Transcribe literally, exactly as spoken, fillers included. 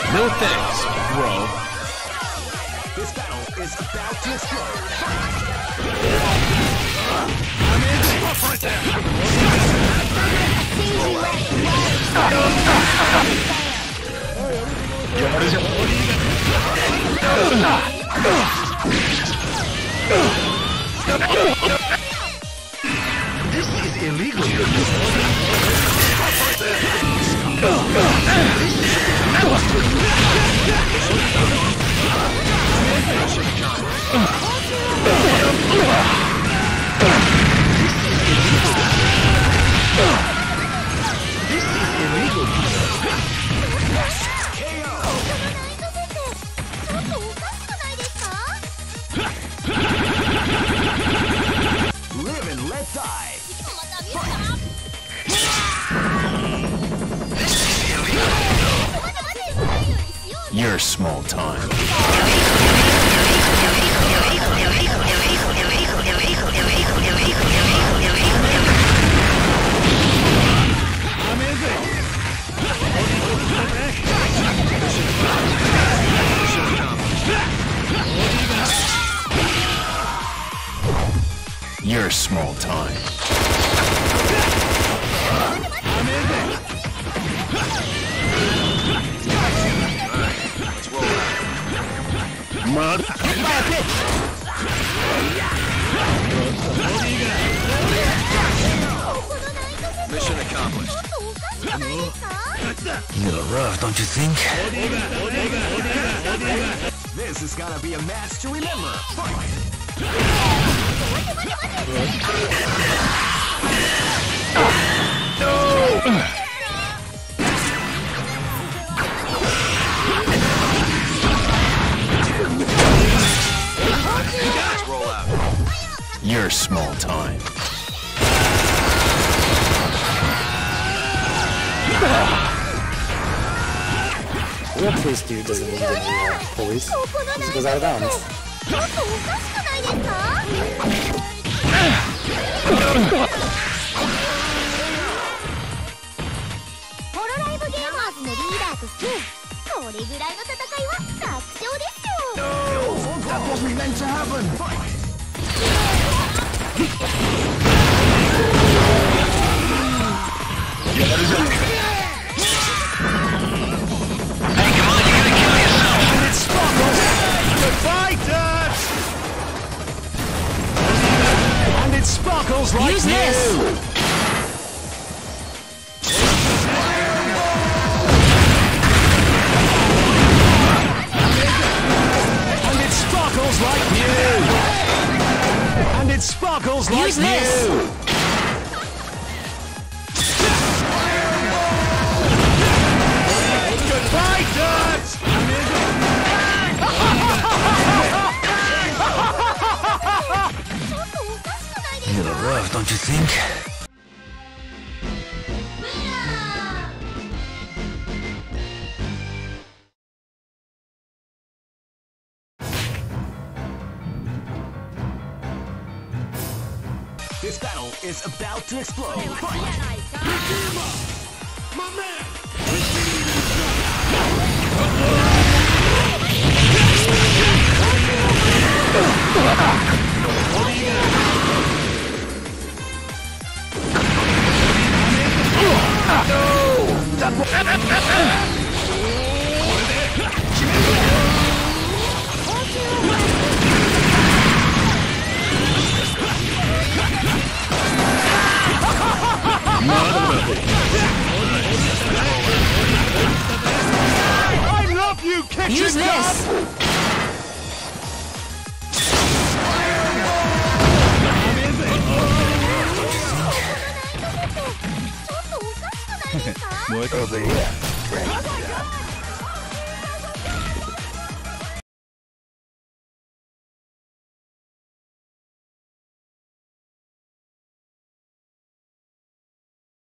No thanks, bro. This battle is about to explode. I'm in. Stop right there. This is illegal. Live and let die. You're small time. You're small time. Mud. Mission accomplished. A little rough, don't you think? This is gonna be a match to remember. Fight! Roll out. You're small time. What police dude doesn't need any uh, police? Just goes out of bounds. That wasn't meant to happen. Hey, come on, you're gonna kill yourself! It's Sparkles! Goodbye, Dirt! And it sparkles like Use new! this. And it sparkles like new! And it sparkles like Use new! this. Goodbye, Dirt! A little rough, don't you think? This battle is about to explode. My man. I love you, Kitchen Use this. Over here.